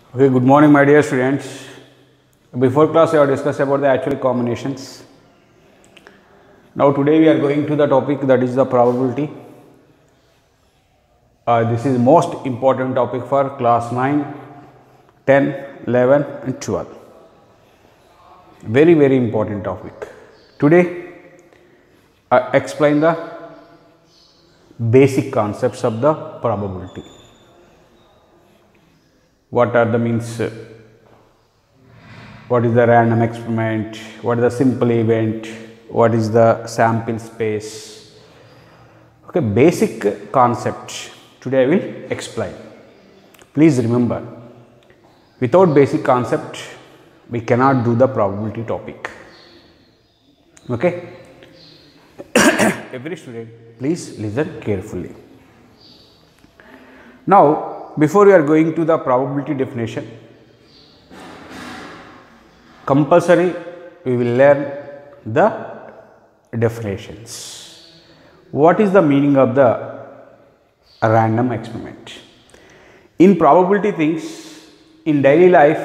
Okay, good morning my dear students. Before class we have discussed about the actual combinations. Now today we are going to the topic that is the probability. This is most important topic for class 9, 10, 11 and 12. Very important topic. Today I explain the basic concepts of the probability. What are the means, what is the random experiment, what is the simple event, what is the sample space. Okay, basic concept today I will explain. Please remember, without basic concept we cannot do the probability topic. Okay. Every student please listen carefully. Now before we are going to the probability definition, compulsory we will learn the definitions. What is the meaning of the random experiment? In probability things, in daily life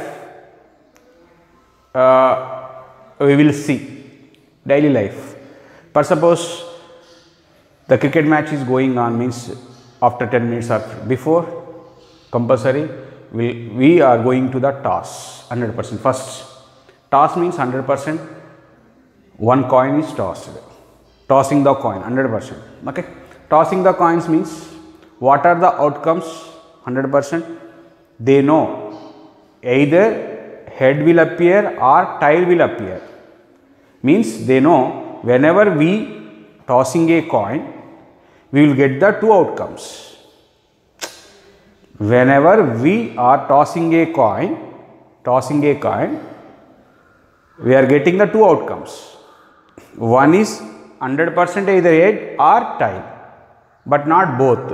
we will see daily life. For suppose the cricket match is going on, means after 10 minutes or before, compulsory we are going to the toss 100%. First toss means 100%, one coin is tossed, tossing the coin 100%. Okay, tossing the coins means what are the outcomes 100%? They know either head will appear or tail will appear, means they know whenever we tossing a coin we will get the two outcomes. Whenever we are tossing a coin, we are getting the two outcomes. One is 100% either head or tail, but not both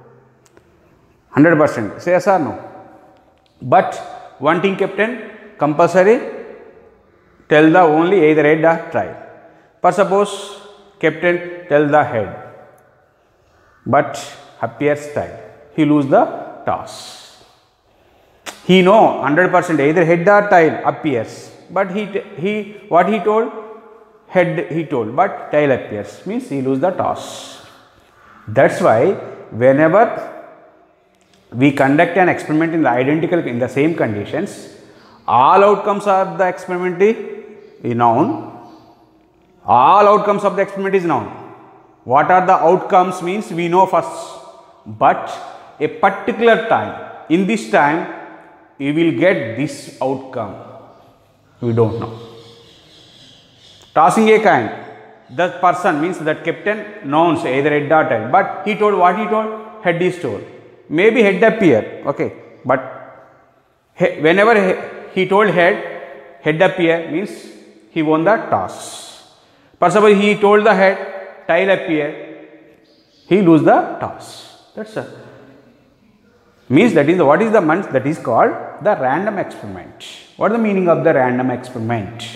100%. Say yes or no? But one thing, captain, compulsory tell the only either head or tail. For suppose captain tell the head, but appears tail, he lose the toss. He know 100% either head or tail appears, but he what he told, head he told, but tail appears, means he lose the toss. That's why whenever we conduct an experiment in the same conditions, all outcomes of the experiment is known. All outcomes of the experiment is known. What are the outcomes means we know first, but a particular time, in this time you will get this outcome, we don't know. Tossing a coin, that person means that captain knows either head or tail, but he told what he told, head is told. Maybe head appear, okay, but whenever he told head appear means he won the toss. For suppose he told the head, tail appear, he lose the toss. That's it. Means that is what is the means that is called the random experiment. What is the meaning of the random experiment?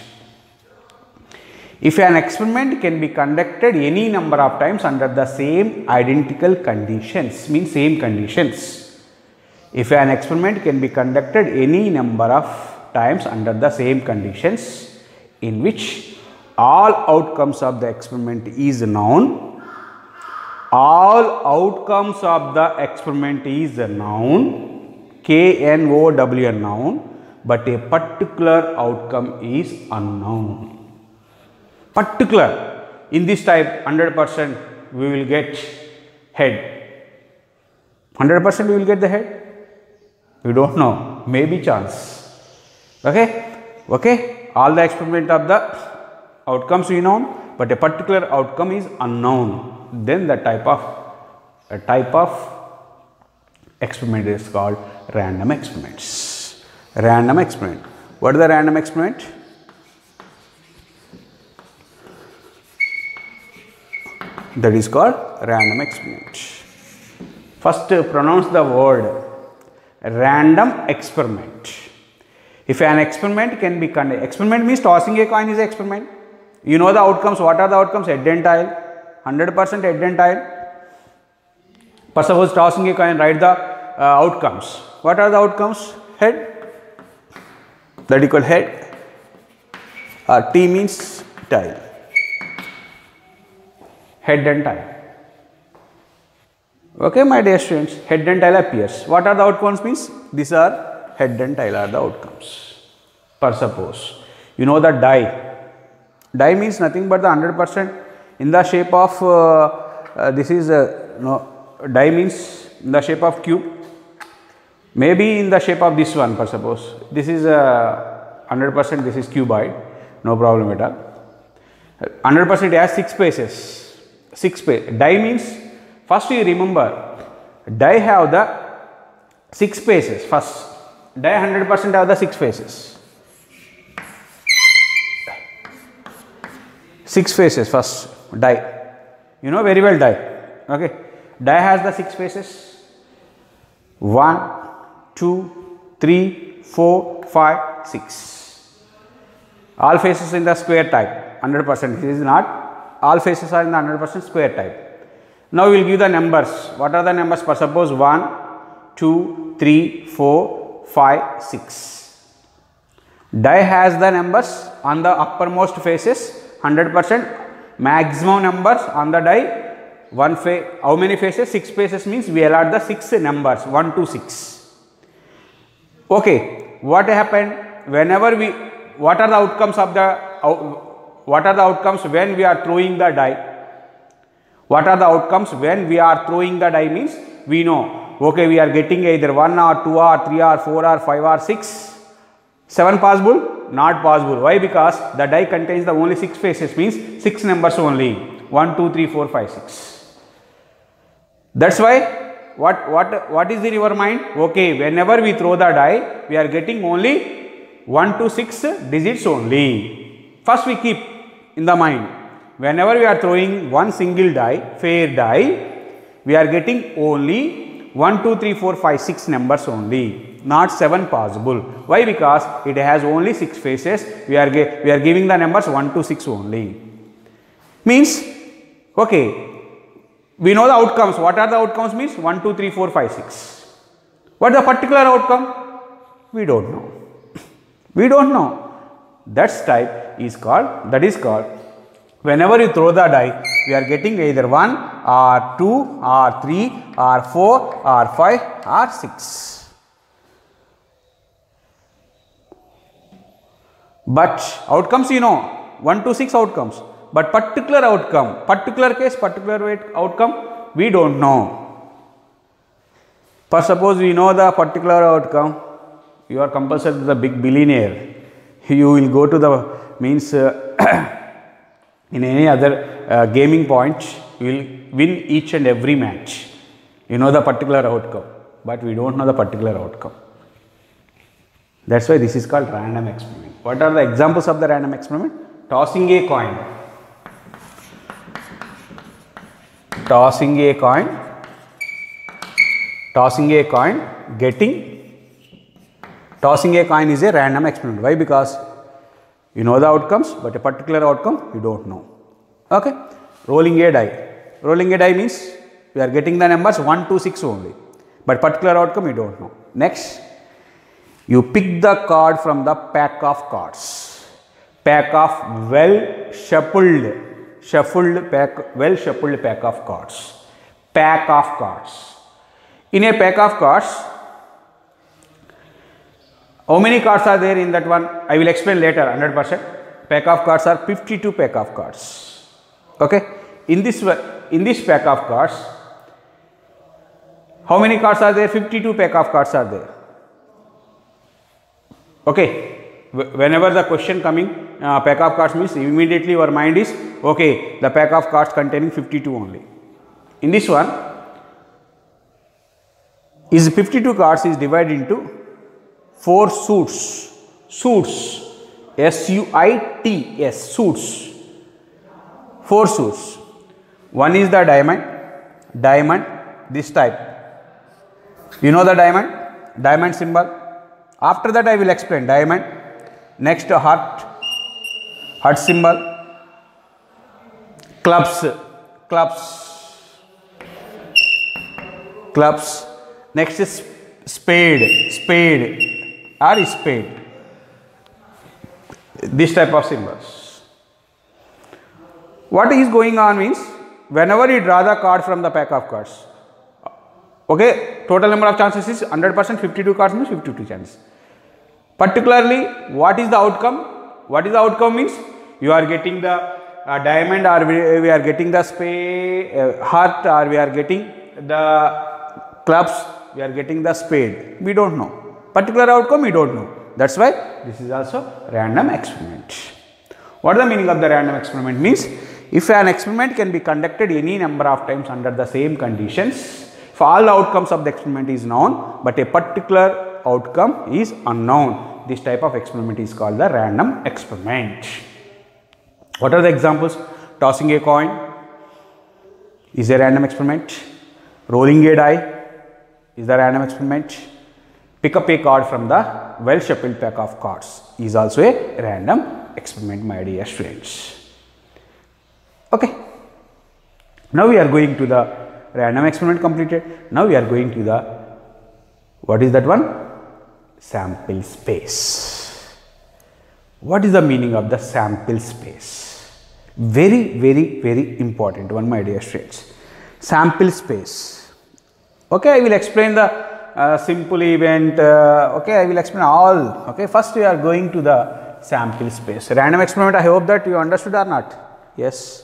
If an experiment can be conducted any number of times under the same identical conditions, means same conditions. If an experiment can be conducted any number of times under the same conditions in which all outcomes of the experiment is known, all outcomes of the experiment is known, KNOW known, but a particular outcome is unknown. Particular, in this type 100% we will get head, 100% we will get the head, we don't know, maybe chance. Okay, all the experiment of the outcomes we know, but a particular outcome is unknown. Then the type of experiment is called random experiments. Random experiment. What is the random experiment? That is called random experiment. First pronounce the word random experiment. If an experiment can be conducted, experiment means tossing a coin is an experiment. You know the outcomes. What are the outcomes? Head and tail. 100% head and tail. For suppose tossing a coin, write the outcomes. What are the outcomes? Head. that equal head, T means tail, head and tail. Okay, my dear students, head and tail appears. What are the outcomes means? These are head and tail are the outcomes. For suppose, you know the die. Die means nothing but the 100% in the shape of, this is, die means in the shape of cube. Maybe in the shape of this one, for suppose. This is 100%, this is cuboid, no problem at all. 100% has 6 faces. 6 faces. Die means, first you remember, die have the 6 faces. First, die 100% have the 6 faces. 6 faces first, die. You know very well die. Okay. Die has the 6 faces. 1, 2, 3, 4, 5, 6. All faces in the square type, 100%. This is not, all faces are in the 100% square type. Now we will give the numbers. What are the numbers? For suppose 1, 2, 3, 4, 5, 6. Die has the numbers on the uppermost faces, 100%. Maximum numbers on the die. One face, how many faces? 6 faces means we allot the 6 numbers, 1 to 6. Okay, what happened whenever we, what are the outcomes of the, what are the outcomes when we are throwing the die? What are the outcomes when we are throwing the die means we know, okay, we are getting either 1 or 2 or 3 or 4 or 5 or 6. 7 possible? Not possible. Why? Because the die contains the only 6 faces means 6 numbers only. 1, 2, 3, 4, 5, 6. That's why what is in your mind? Okay, whenever we throw the die, we are getting only 1 to 6 digits only. First we keep in the mind, whenever we are throwing one single die, fair die, we are getting only 1, 2, 3, 4, 5, 6 numbers only, not 7 possible. Why? Because it has only 6 faces, we are giving the numbers 1 to 6 only. Means, okay, we know the outcomes. What are the outcomes means? 1, 2, 3, 4, 5, 6. What is the particular outcome? We don't know. We don't know. That type is called, that is called, whenever you throw the die, we are getting either 1 or 2 or 3 or 4 or 5 or 6. But outcomes you know, 1 to 6 outcomes. But particular outcome, particular case, particular weight outcome, we don't know. For suppose we know the particular outcome, you are compulsory to the big billionaire. You will go to the means in any other gaming point, you will win each and every match. You know the particular outcome, but we don't know the particular outcome. That's why this is called random experiment. What are the examples of the random experiment? Tossing a coin. Tossing a coin, tossing a coin, tossing a coin is a random experiment. Why? Because you know the outcomes, but a particular outcome you don't know. Okay. Rolling a die. Rolling a die means we are getting the numbers 1 to 6 only, but particular outcome you don't know. Next, you pick the card from the pack of cards. Pack of well shuffled pack of cards. Pack of cards. In a pack of cards, how many cards are there in that one? I will explain later 100%. Pack of cards are 52 pack of cards. Okay. In this pack of cards, how many cards are there? 52 pack of cards are there. Okay. Whenever the question coming, pack of cards means immediately your mind is, okay, the pack of cards containing 52 only. In this one, is 52 cards is divided into 4 suits. Suits. S-U-I-T-S. Suits. 4 suits. One is the diamond. Diamond, this type. You know the diamond? Diamond symbol. After that I will explain diamond. Next, heart. Heart symbol. Clubs. Clubs. Clubs. Next is spade. Spade or spade. This type of symbols. What is going on means, whenever you draw the card from the pack of cards, okay, total number of chances is 100%, 52 cards means 52 chances. Particularly, what is the outcome? What is the outcome means, you are getting the diamond, or we are getting the spade, heart, or we are getting the clubs, we are getting the spade. We don't know. Particular outcome we don't know. That's why this is also random experiment. What is the meaning of the random experiment means, if an experiment can be conducted any number of times under the same conditions, if all the outcomes of the experiment is known, but a particular outcome is unknown, this type of experiment is called the random experiment. What are the examples? Tossing a coin is a random experiment. Rolling a die is the random experiment. Pick up a card from the well shuffled pack of cards is also a random experiment, my dear students. Okay. Now we are going to the random experiment completed. Now we are going to the, what is that one? Sample space. What is the meaning of the sample space? Very, very, very important one, my dear students. Sample space. Okay, I will explain the simple event. Okay, I will explain all. Okay, first we are going to the sample space. Random experiment, I hope that you understood or not. Yes.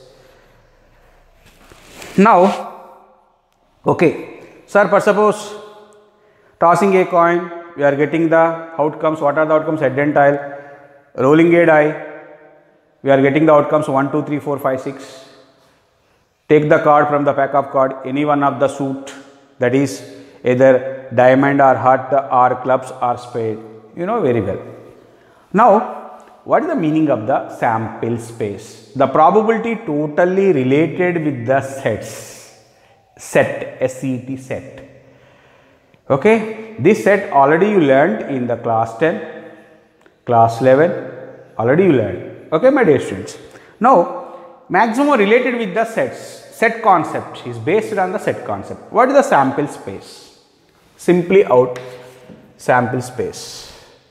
Now, okay, sir, for suppose tossing a coin, we are getting the outcomes. What are the outcomes? Head and tail. Rolling a die, we are getting the outcomes 1, 2, 3, 4, 5, 6. Take the card from the pack of card, any one of the suit, that is either diamond or heart or clubs or spade. You know very well. Now, what is the meaning of the sample space? The probability totally related with the sets. Set, S-E-T, set. Okay, this set already you learned in the class 10, class 11, already you learned. Okay, my dear students. Now, maximum related with the sets. Set concept is based on the set concept. What is the sample space? Simply out sample space.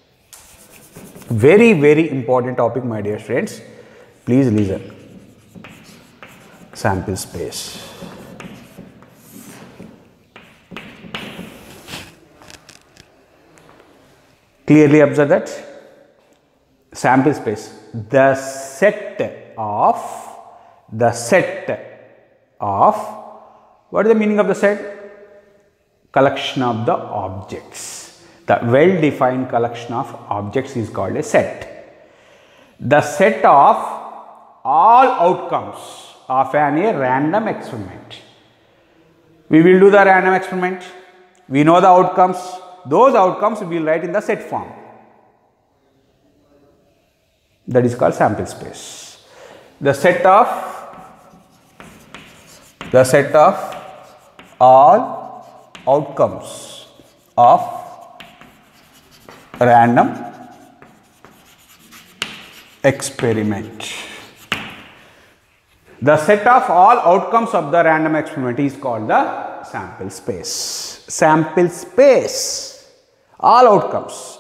Very, very important topic, my dear friends. Please listen. Sample space. Clearly observe that. Sample space. The set of, what is the meaning of the set? Collection of the objects. The well defined collection of objects is called a set. The set of all outcomes of a random experiment. We will do the random experiment. We know the outcomes. Those outcomes we will write in the set form. That is called sample space. The set of all outcomes of random experiment. The set of all outcomes of the random experiment is called the sample space. Sample space, all outcomes,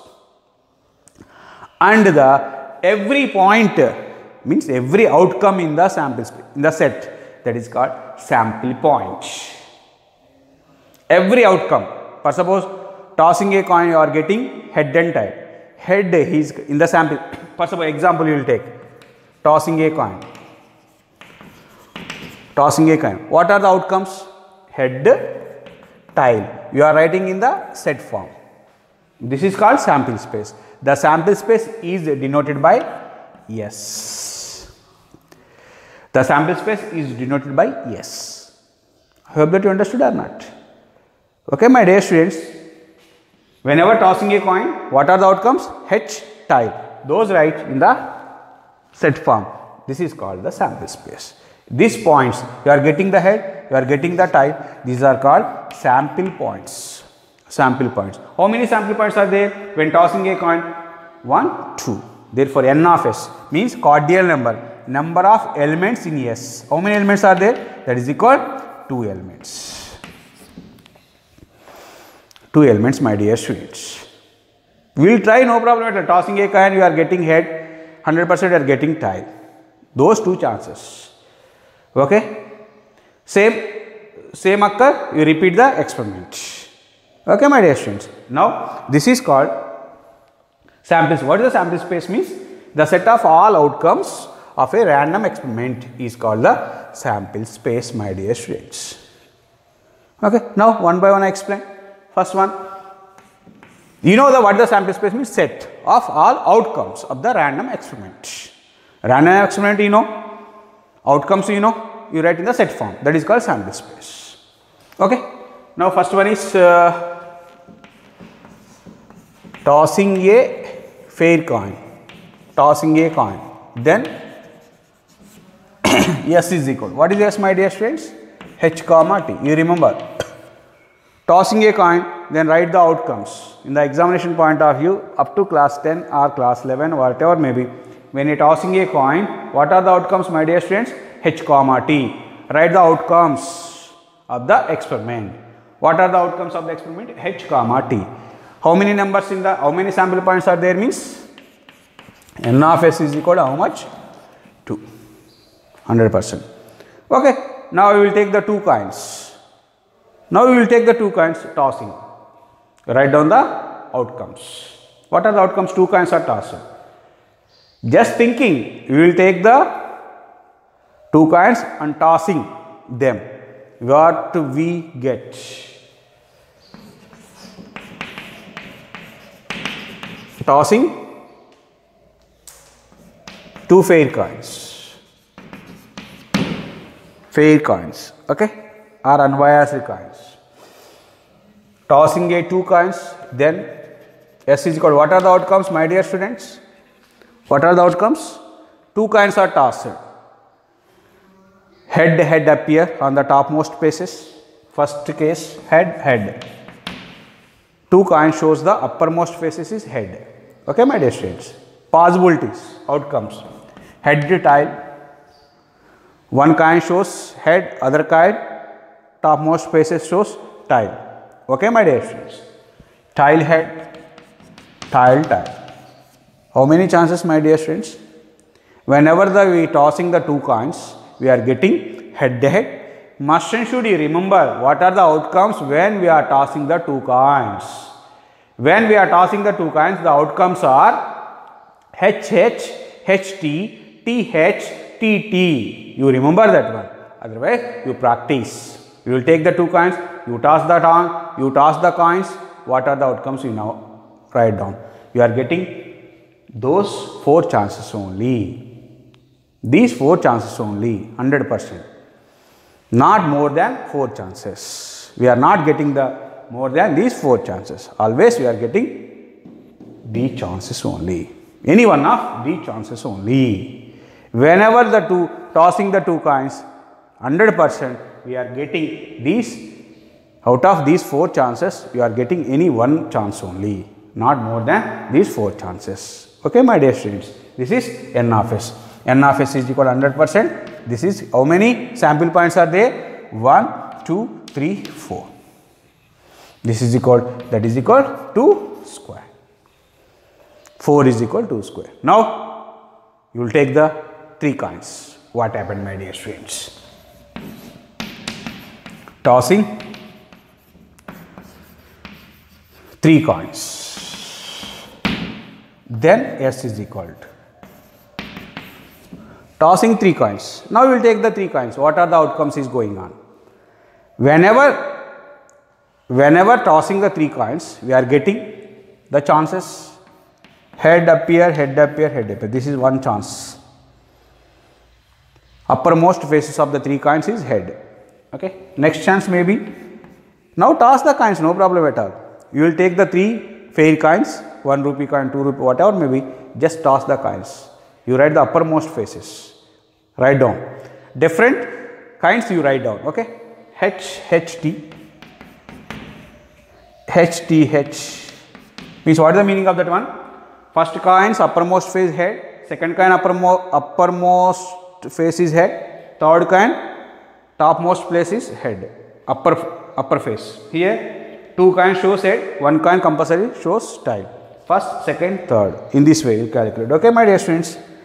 and the every point means every outcome in the sample space, in the set, that is called sample point. Every outcome. For suppose tossing a coin, you are getting head and tail. Head is in the sample. For suppose example you will take tossing a coin. Tossing a coin. What are the outcomes? Head, tail. You are writing in the set form. This is called sample space. The sample space is denoted by S. The sample space is denoted by S. I hope that you understood or not. Okay, my dear students. Whenever tossing a coin, what are the outcomes? H, tail. Those write in the set form. This is called the sample space. These points, you are getting the head, you are getting the tail. These are called sample points. Sample points. How many sample points are there when tossing a coin? 1, 2. Therefore, n of s means cordial number. Number of elements in S. How many elements are there? That is equal to 2 elements. 2 elements, my dear students. We will try, no problem at all. Tossing a coin, you are getting head. 100% you are getting tile. Those two chances. Okay. Same occur, you repeat the experiment. Okay, my dear students. Now, this is called samples. What is the sample space means? The set of all outcomes of a random experiment is called the sample space, my dear students. Okay. Now, one by one I explain. First one, you know what the sample space means? Set of all outcomes of the random experiment. Random experiment, you know, outcomes, you know, you write in the set form. That is called sample space. Okay. Now, first one is tossing a fair coin. Tossing a coin. Then S is equal. What is S, my dear students? H comma T. You remember. Tossing a coin, then write the outcomes. In the examination point of view, up to class 10 or class 11, whatever may be, when you are tossing a coin, what are the outcomes, my dear students? H comma T. Write the outcomes of the experiment. What are the outcomes of the experiment? H comma T. How many numbers in the, how many sample points are there means? N of S is equal to how much? 2. 100%. Okay. Now we will take the 2 coins. Now we will take the 2 coins, tossing. Write down the outcomes. What are the outcomes? 2 coins are tossed. Just thinking, we will take the 2 coins and tossing them. What we get? Tossing 2 fair coins. Fair coins. Okay. Or unbiased coins. Tossing a 2 coins, then S is equal. What are the outcomes, my dear students? What are the outcomes? 2 coins are tossed. Head appear on the topmost faces. First case, head. 2 coins shows the uppermost faces is head. Okay, my dear students. Possibilities, outcomes. Head tile. 1 coin shows head, other coin topmost faces shows tile. Okay, my dear students. Tile head, tile. How many chances, my dear students? Whenever we tossing the 2 coins, we are getting head. Must and should you remember what are the outcomes when we are tossing the 2 coins? When we are tossing the 2 coins, the outcomes are HH, HT, TH, TT. You remember that one. Otherwise, you practice. You will take the 2 coins, you toss the coins. What are the outcomes? You now write down. You are getting those 4 chances only. These 4 chances only, 100%. Not more than 4 chances. We are not getting the more than these 4 chances. Always we are getting these chances only. Any one of these chances only. Whenever tossing the 2 coins, 100% we are getting these, out of these 4 chances, we are getting any 1 chance only, not more than these 4 chances. Okay, my dear students, this is N of S. N of S is equal to 100%. This is how many sample points are there? 1, 2, 3, 4. This is equal, that is equal to 2 square. 4 is equal to 2 square. Now, you will take the 3 coins. What happened, my dear students? Tossing 3 coins. Then S is equal to. Tossing 3 coins. Now we will take the 3 coins. What are the outcomes is going on? Whenever tossing the 3 coins, we are getting the chances. Head appear. This is 1 chance. Uppermost faces of the 3 coins is head. Okay. Next chance may be. Now toss the coins, no problem at all. You will take the 3 fair coins, 1 rupee coin, 2 rupee, whatever may be. Just toss the coins. You write the uppermost faces. Write down. Different coins you write down. Okay. HT. HTH. Means what is the meaning of that one? First coins uppermost face head. Second coin uppermost face is head. Third coin topmost place is head. Upper face. Here 2 coins shows head. 1 coin compulsory shows tail. First, second, third. In this way you calculate. Okay, my dear students.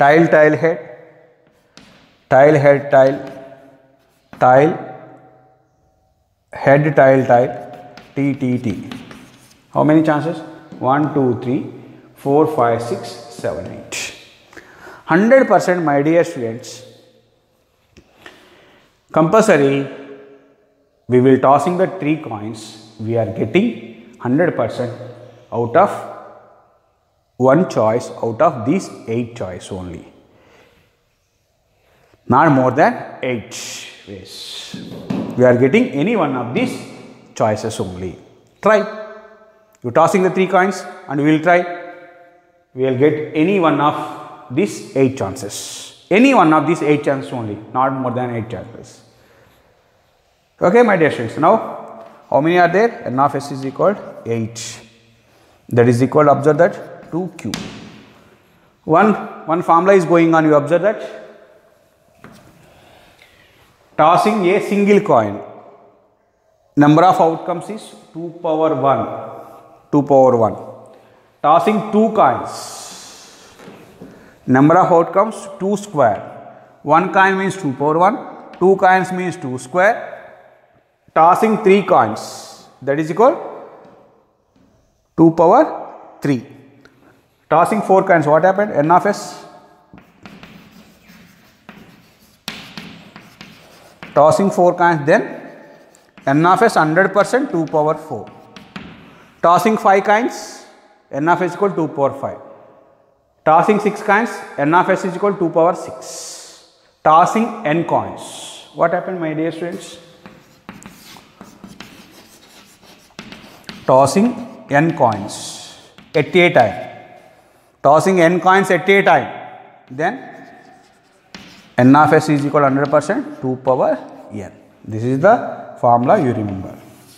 tile, tile head, tile head, tile, tile head, tile, tile, T, T, T. How many chances? 1, 2, 3, 4, 5, 6, 7, 8. 100%, my dear students. Compulsory, we will tossing the 3 coins. We are getting 100% out of one choice out of these 8 choice only. Not more than 8 ways. We are getting any one of these choices only. Try. You tossing the 3 coins and we will try. We will get any one of these 8 chances. Any one of these 8 chances only. Not more than 8 chances. Okay, my dear students. Now, how many are there? N of s is equal to 8. That is equal to, observe that, 2q. One formula is going on. You observe that. Tossing a single coin. Number of outcomes is 2 power 1. 2 power 1. Tossing 2 coins. Number of outcomes 2 square. 1 coin means 2 power 1. 2 coins means 2 square. Tossing 3 coins. That is equal 2 power 3. Tossing 4 coins. What happened? N of s. Tossing 4 coins, then N of s 100% 2 power 4. Tossing 5 coins, N of s equal 2 power 5. Tossing 6 coins, N of s is equal 2 power 6. Tossing n coins. What happened, my dear students? Tossing n coins at a time. Tossing n coins at a time. Then N of s is equal 100% 2 power n. This is the formula you remember.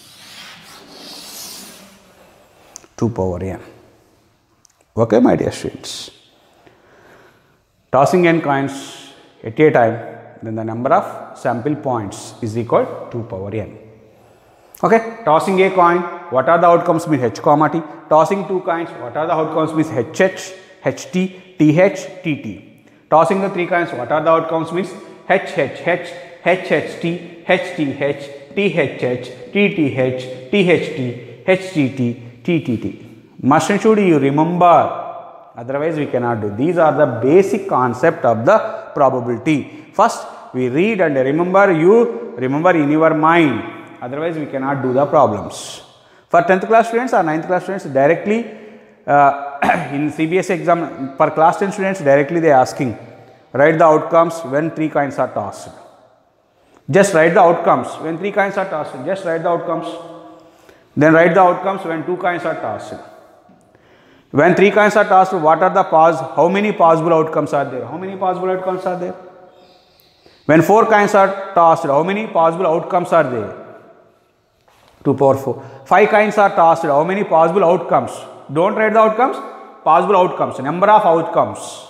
2 power n. Okay, my dear students. Tossing n coins at a time, then the number of sample points is equal to 2 power n. Okay, tossing a coin, what are the outcomes means h comma t. Tossing 2 coins, what are the outcomes means hh, ht, th, tt. Tossing the 3 coins, what are the outcomes means hhh, hht, hth, thh, tth, tht, htt, ttt. Must and should you remember, otherwise we cannot do. These are the basic concept of the probability. First we read and remember, you remember in your mind, otherwise we cannot do the problems. For 10th class students or 9th class students, directly in CBSE exam, for class 10 students, directly they are asking, write the outcomes when 3 coins are tossed. Just write the outcomes when 3 coins are tossed. Just write the outcomes. Then write the outcomes when 2 coins are tossed. When 3 coins are tossed, what are the how many possible outcomes are there? How many possible outcomes are there? When 4 coins are tossed, how many possible outcomes are there? 2 power 4. 5 coins are tossed, how many possible outcomes? Don't write the outcomes, possible outcomes, number of outcomes.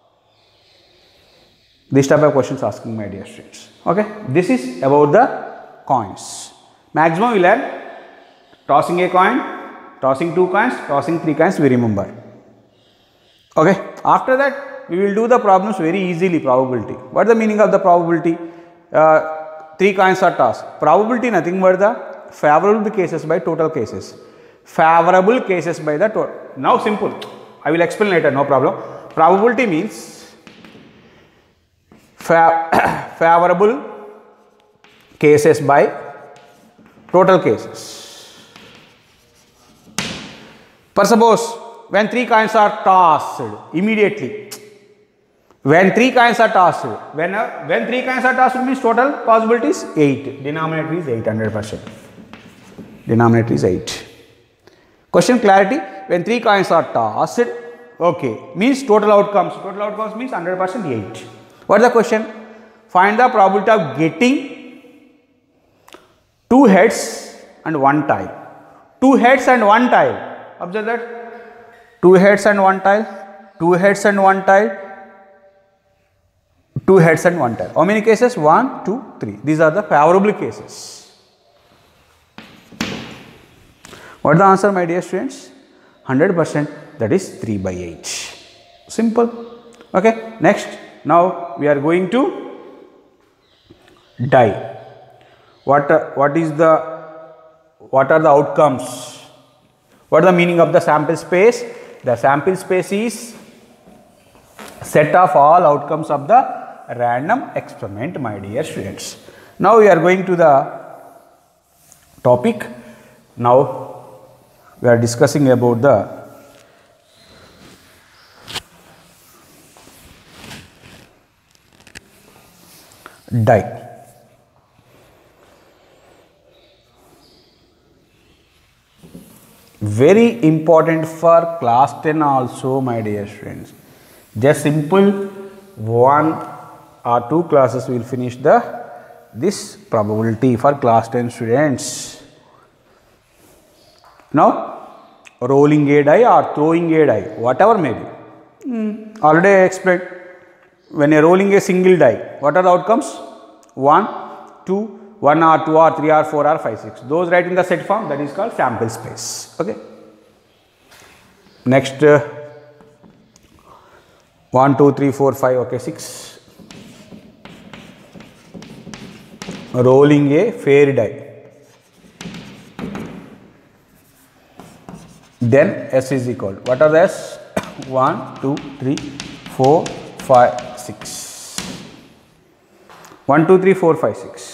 This type of questions asking, my dear students. Okay, this is about the coins. Maximum we learn tossing a coin, tossing 2 coins, tossing 3 coins, we remember. Okay, after that we will do the problems very easily. Probability. What is the meaning of the probability? 3 coins are tossed. Probability nothing but the favorable cases by total cases. Favorable cases by the total. Now simple. I will explain later, no problem. Probability means favorable cases by total cases. For suppose when 3 coins are tossed immediately. When 3 coins are tossed, when 3 coins are tossed means total possibility is 8. Denominator is 800%. Denominator is 8. Question clarity, when 3 coins are tossed, okay, means total outcomes. Total outcomes means 100% 8. What is the question? Find the probability of getting 2 heads and 1 tail. 2 heads and 1 tail. Observe that. 2 heads and 1 tail. 2 heads and 1 tail. 2 heads and 1 tail. How many cases? 1, 2, 3. These are the favorable cases. What is the answer, my dear students? 100%, that is 3 by 8. Simple. Okay, next, now we are going to die. What are the outcomes? What is the meaning of the sample space? The sample space is set of all outcomes of the random experiment, my dear students. Now we are going to the topic. Now we are discussing about the die. Very important for class 10 also, my dear students. Just simple 1 or 2 classes will finish this probability for class 10 students. Now, rolling a die or throwing a die, whatever may be. Already I explained. When you're rolling a single die, what are the outcomes? 1, 2, 1 or 2 or 3 or 4 or 5, 6. Those write in the set form, that is called sample space. Okay. Next, 1, 2, 3, 4, 5, okay, 6. Rolling a fair die. Then S is equal. What are the S? 1, 2, 3, 4, 5, 6. 1, 2, 3, 4, 5, 6.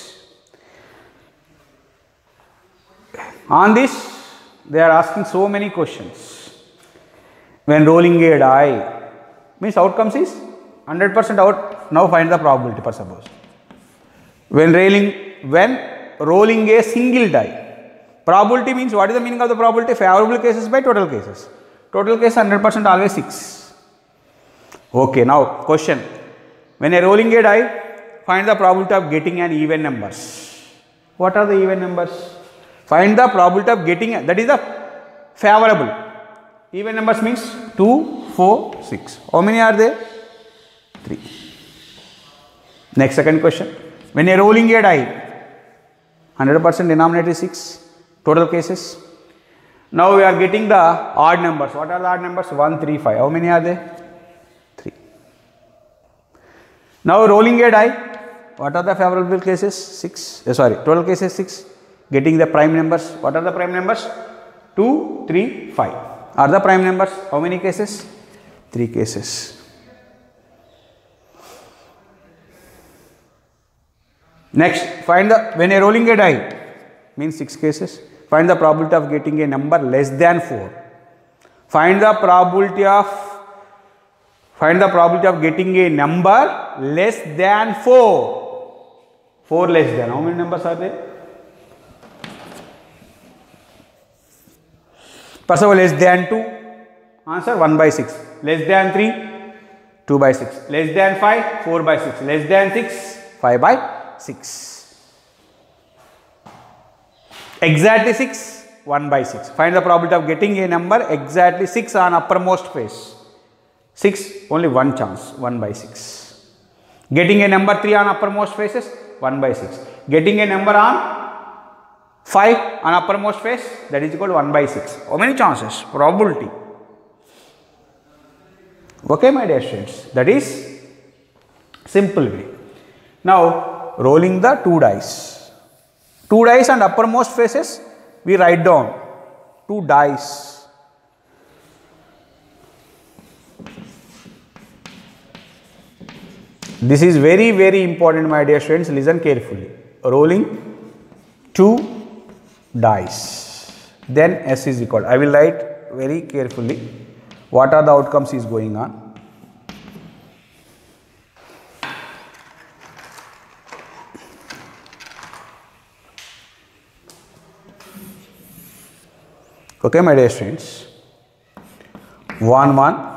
On this, they are asking so many questions. When rolling a die, means outcomes is 100% out. Now find the probability, for suppose. When rolling a single die, probability means what is the meaning of the probability? Favorable cases by total cases. Total case 100% always 6. Okay, now question. When a rolling a die, find the probability of getting an even numbers. What are the even numbers? Find the probability of getting, that is the favorable. Even numbers means 2, 4, 6. How many are there? 3. Next, second question. When a rolling a die, 100% denominator is 6. Total cases. Now we are getting the odd numbers. What are the odd numbers? 1, 3, 5. How many are there? 3. Now rolling a die. What are the favorable cases? 6. Total cases 6. Getting the prime numbers. What are the prime numbers? 2, 3, 5. Are the prime numbers? How many cases? 3 cases. Next, find the, when a rolling a die, means 6 cases. Find the probability of getting a number less than 4. Find the probability of getting a number less than 4. 4 less than. How many numbers are there? First of all, less than 2. Answer 1 by 6. Less than 3. 2 by 6. Less than 5. 4 by 6. Less than 6. 5 by 6. Exactly 6. 1 by 6. Find the probability of getting a number exactly 6 on uppermost face. 6, only one chance. 1 by 6. Getting a number 3 on uppermost faces. 1 by 6. Getting a number on 5 on uppermost face, that is equal to 1 by 6. How many chances? Probability. Okay, my dear students, that is simple way. Now, rolling the 2 dice. 2 dice and uppermost faces, we write down 2 dice. This is very, very important, my dear students. Listen carefully. Rolling 2 dice. Then S is equal. I will write very carefully what are the outcomes is going on. Okay, my dear students. 1, 1.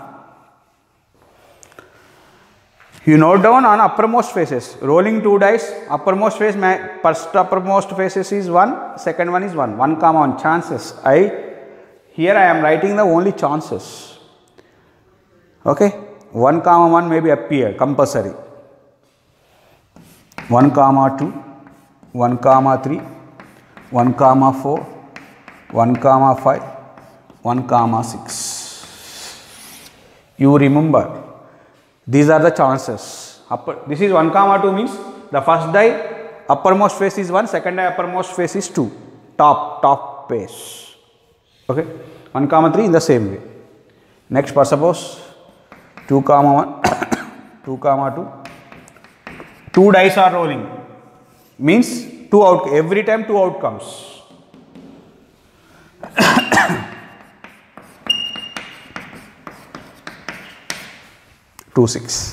You note down on uppermost faces. Rolling 2 dice. Uppermost face, first uppermost faces is 1. Second one is 1. 1 comma 1 chances. Here I am writing the only chances. Okay. 1 comma 1 may be appear compulsory. 1 comma 2. 1 comma 3. 1 comma 4. 1 comma 5. 1 comma 6. You remember. These are the chances. This is 1 comma 2 means the first die uppermost face is 1, second die uppermost face is 2. Top face. Okay. 1 comma 3 in the same way. Next, for suppose 2 comma 1, 2 comma 2. 2 dice are rolling. Means every time 2 outcomes. 2 6.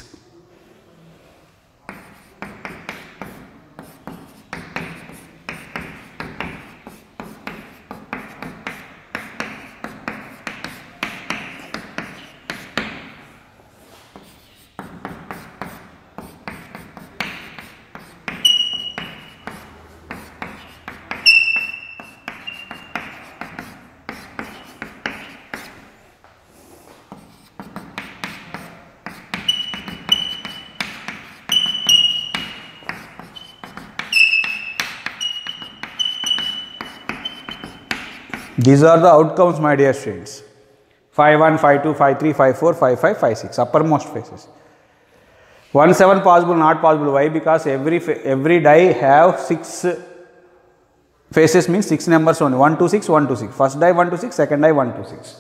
These are the outcomes, my dear students. 5 1, 5 2, 5 3, 5 4, 5 5, 5 6 uppermost faces. 1 7 possible, not possible. Why? Because every die have 6 faces, means 6 numbers only. 1 2 6, 1 2 6. First die 1 2 6, second die 1 2 6.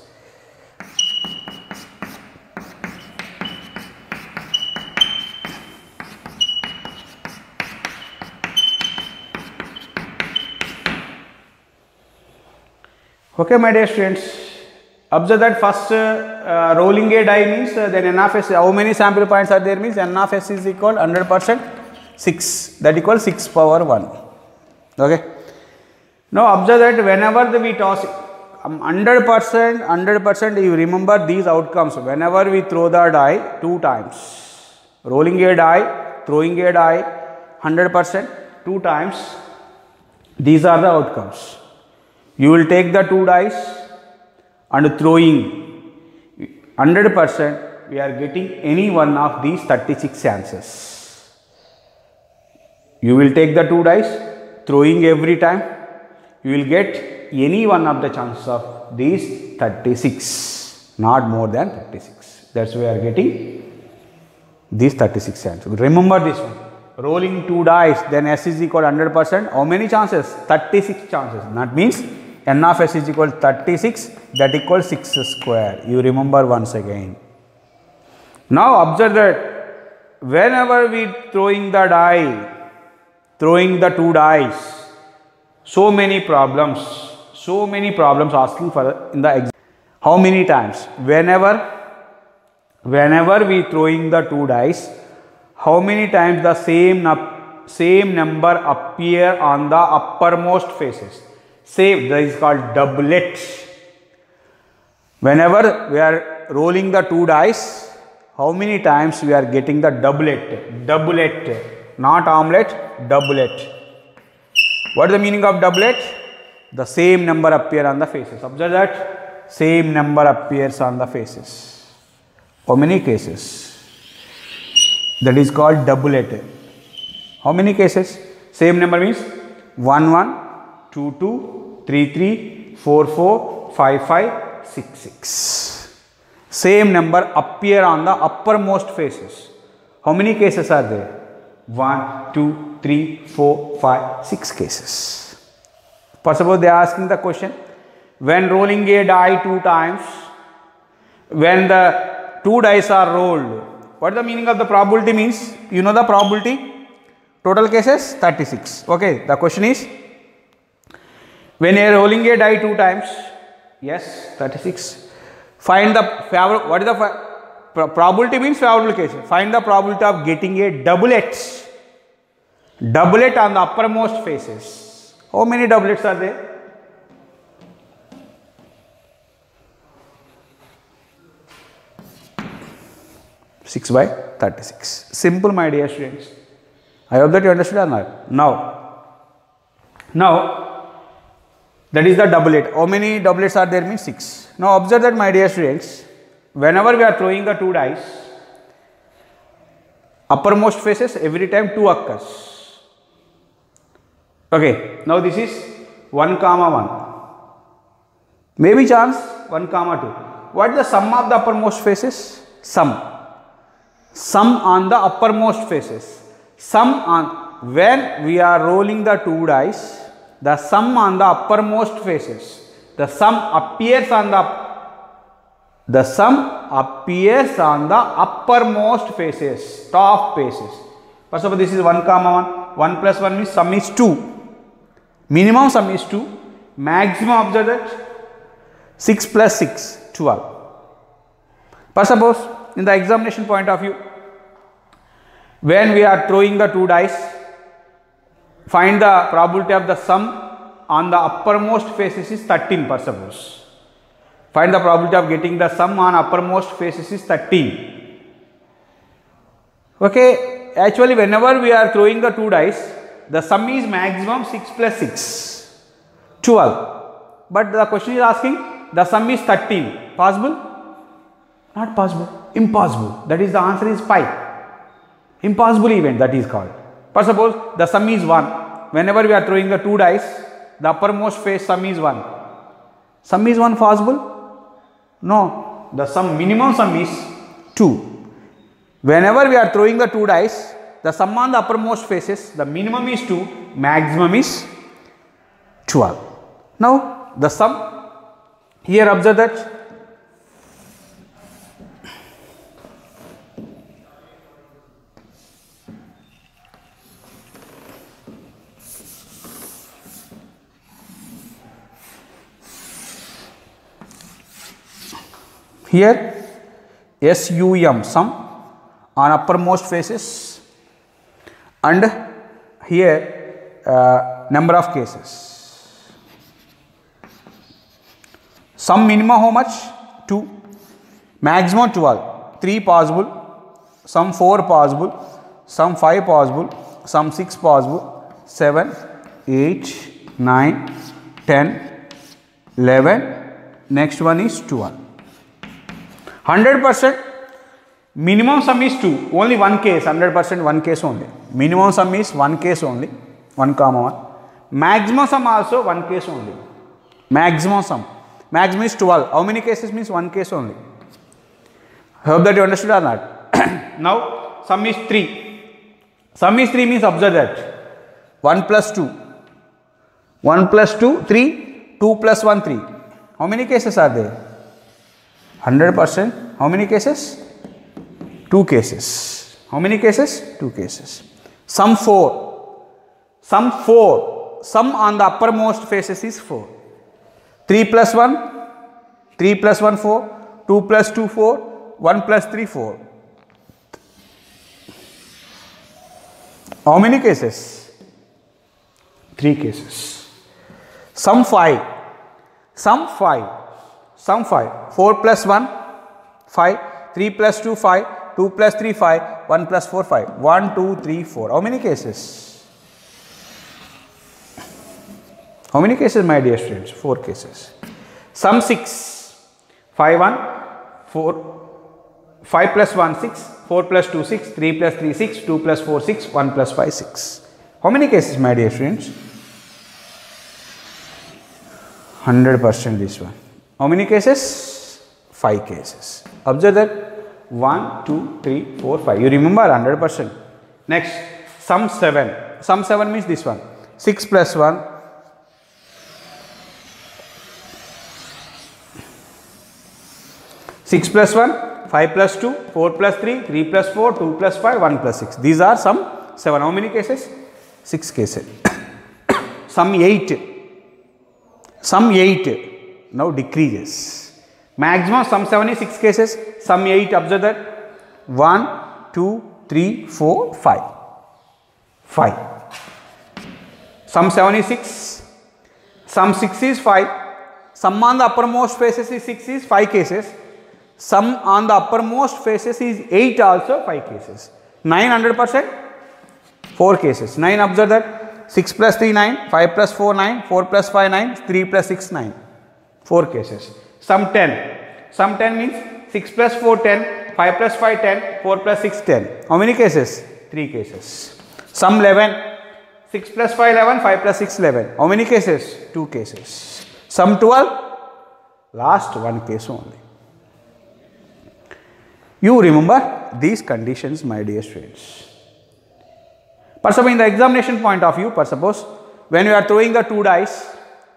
Okay, my dear students, observe that first rolling a die means then n of s, how many sample points are there means n of s is equal 100% 6, that equals 6 power 1. Okay. Now observe that whenever we toss 100%, you remember these outcomes. Whenever we throw the die 2 times, rolling a die, throwing a die, 100% 2 times, these are the outcomes. You will take the 2 dice and throwing 100%, we are getting any one of these 36 chances. You will take the 2 dice, throwing every time, you will get any one of the chances of these 36, not more than 36. That's why we are getting these 36 chances. Remember this one. Rolling 2 dice, then s is equal 100%. How many chances? 36 chances. That means n of s is equal 36, that equals 6 square. You remember once again. Now observe that whenever we throwing the die, throwing the 2 dice, so many problems asking for in the exam. How many times? Whenever we throwing the 2 dice, how many times the same number appear on the uppermost faces? Same, that is called doublet. Whenever we are rolling the 2 dice, how many times we are getting the doublet? Doublet, not omelette, doublet. What is the meaning of doublet? The same number appear on the faces. Observe that same number appears on the faces. How many cases? That is called doublet. How many cases? Same number means 1 1, 2 2, 3 3, 4 4, 5 5, 6 6. Same number appear on the uppermost faces. How many cases are there? 1 2, 3, 4, 5, 6 cases. First of all, they are asking the question, when rolling a die 2 times, when the 2 dice are rolled, what is the meaning of the probability means? You know the probability? Total cases 36. Okay, the question is, when you are rolling a die 2 times, yes, 36. Find the favorable, what is the probability means favorable case. Find the probability of getting a doublet. Doublet on the uppermost faces. How many doublets are there? Six by 36. Simple, my dear students. I hope that you understood or not. Now, that is the doublet. How many doublets are there means 6. Now observe that, my dear students, whenever we are throwing the 2 dice, uppermost faces every time 2 occurs. Okay, now this is 1 comma 1. Maybe chance 1 comma 2. What is the sum of the uppermost faces? Sum sum on the uppermost faces. Sum on, when we are rolling the two dice, the sum on the uppermost faces, the sum appears on the uppermost faces, top faces. First of all, this is 1 comma 1. 1 plus 1 means sum is 2. Minimum sum is 2. Maximum, observe that 6 plus 6, 12. But suppose in the examination point of view, when we are throwing the two dice, find the probability of the sum on the uppermost faces is 13 per suppose. Find the probability of getting the sum on uppermost faces is 13. Okay, actually whenever we are throwing the two dice, the sum is maximum 6 plus 6, 12. But the question is asking the sum is 13. Possible? Not possible. Impossible. That is, the answer is pi. Impossible event, that is called. For suppose the sum is 1. Whenever we are throwing the two dice, the uppermost face sum is 1. Sum is 1 possible? No. The sum, minimum sum is 2. Whenever we are throwing the two dice, the sum on the uppermost faces, the minimum is 2, maximum is 12. Now the sum, here observe that here SUM, sum on uppermost faces, and here number of cases. Sum minimum how much? 2. Maximum 12. 3 possible. Sum 4 possible. Sum 5 possible. Sum 6 possible. 7, 8, 9, 10, 11. Next one is 12. 100%. Minimum sum is 2. Only one case. 100% one case only. Minimum sum is one case only. 1 comma 1. Maximum sum also one case only. Maximum sum. Maximum is 12. How many cases means one case only? Hope that you understood or not. Now sum is 3. Sum is 3 means observe that 1 plus 2. 1 plus 2, 3. 2 plus 1, 3. How many cases are there? 100%. How many cases? 2 cases. How many cases? 2 cases. Sum 4. Sum 4. Sum on the uppermost faces is 4. 3 plus 1. 3 plus 1, 4. 2 plus 2, 4. 1 plus 3, 4. How many cases? 3 cases. Sum 5. Sum 5. Sum 5. 4 plus 1, 5. 3 plus 2, 5. 2 plus 3, 5. 1 plus 4, 5. 1, 2, 3, 4. How many cases? How many cases, my dear students? 4 cases. Sum 6. 5, 1. 4. 5 plus 1, 6. 4 plus 2, 6. 3 plus 3, 6. 2 plus 4, 6. 1 plus 5, 6. How many cases, my dear students? 100% this one. How many cases? 5 cases. Observe that 1, 2, 3, 4, 5. You remember 100%. Next, sum 7. Sum 7 means this one. 6 plus 1. 6 plus 1. 5 plus 2. 4 plus 3. 3 plus 4. 2 plus 5. 1 plus 6. These are sum 7. How many cases? 6 cases. Sum 8. Sum 8. Now decreases. Maximum sum 7 is 6 cases. Sum 8, observe that 1, 2, 3, 4, 5. 5. Sum 7 is 6. Sum 6 is 5. Sum on the uppermost faces is 6 is 5 cases. Sum on the uppermost faces is 8 also 5 cases. 900%? 4 cases. 9, observe that 6 plus 3, 9. 5 plus 4, 9. 4 plus 5, 9. 3 plus 6, 9. 4 cases. Sum 10. Sum 10 means 6 plus 4, 10. 5 plus 5, 10. 4 plus 6, 10. How many cases? 3 cases. Sum 11. 6 plus 5, 11. 5 plus 6, 11. How many cases? 2 cases. Sum 12. Last 1 case only. You remember these conditions, my dear students. For suppose in the examination point of view, for suppose when we are throwing the two dice,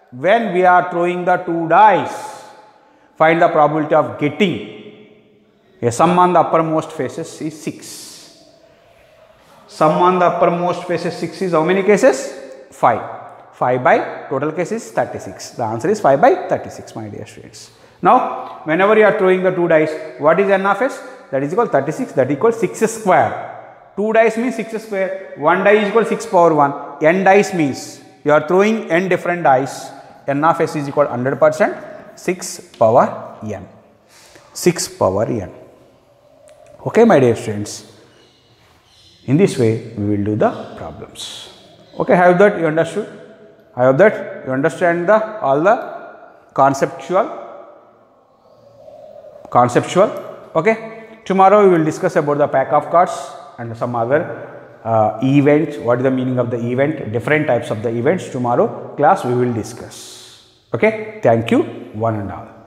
find the probability of getting a sum on the uppermost faces is 6. Sum on the uppermost faces 6 is how many cases? 5. 5 by total cases 36. The answer is 5 by 36, my dear students. Now, whenever you are throwing the two dice, what is n of s? That is equal 36, that equals 6 square. 2 dice means 6 square, 1 die is equal 6 power 1. N dice means you are throwing n different dice. N of s is equal 100%, 6 power n. 6 power n. Okay, my dear students. In this way, we will do the problems. Okay, have that you understood? I hope that you understand all the conceptual. Okay. Tomorrow we will discuss about the pack of cards and some other events. What is the meaning of the event? Different types of the events. Tomorrow class we will discuss. Okay. Thank you, one and all.